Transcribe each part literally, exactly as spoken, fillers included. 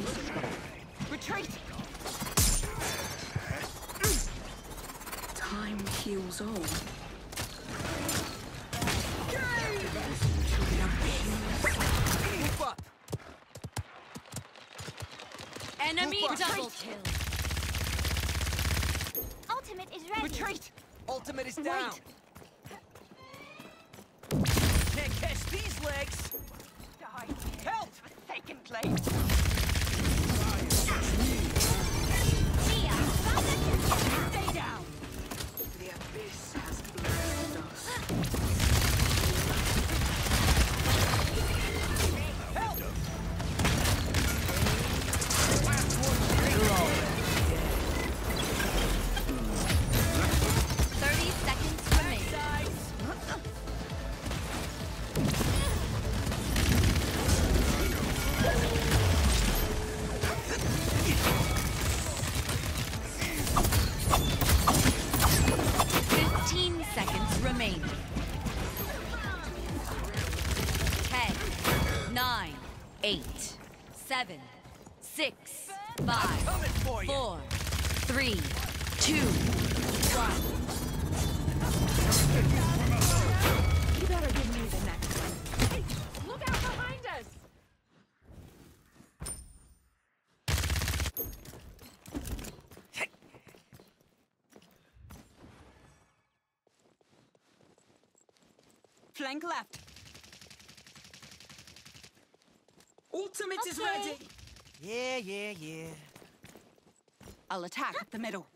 Retreat! Time heals all. Move up! Enemy Move up. double kill. Ultimate is ready. Retreat! Ultimate is Wait. down. Can't catch these legs. Die. Help! Forsaken place. Stay down. The abyss has blessed us. Help! Thirty seconds remain. Sides. Fifteen seconds remain. Ten, nine, eight, seven, six, five, Coming for you. four, three, two, one. You better give me the next one. Hey, look out behind us! Flank left. Ultimate is Okay. ready. Yeah, yeah, yeah. I'll attack up the middle.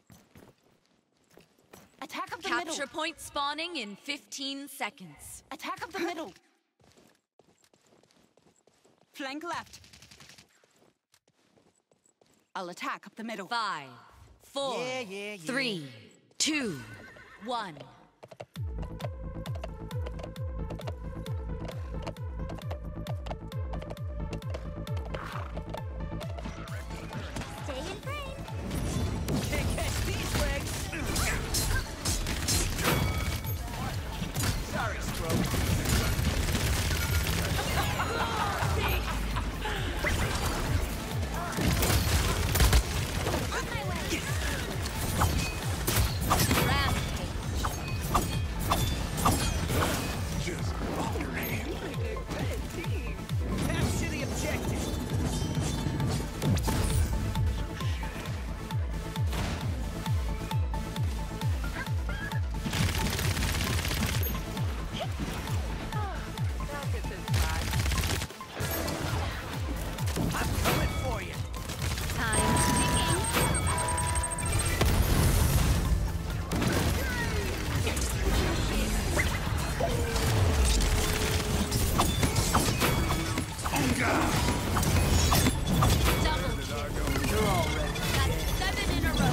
Attack up the Capture middle. point spawning in fifteen seconds. Attack up the middle. Flank left. I'll attack up the middle. Five, four, Yeah, yeah, yeah. three, two, one. Stay in frame. Can't catch these legs. Sorry, Scro. On my way. Rampage. Capture the objective. I'm coming for you. Time ticking. Double kill. That's seven in a row.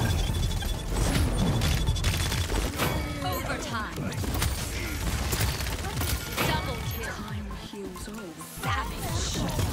Overtime. Double kill. Time heals all. Savage.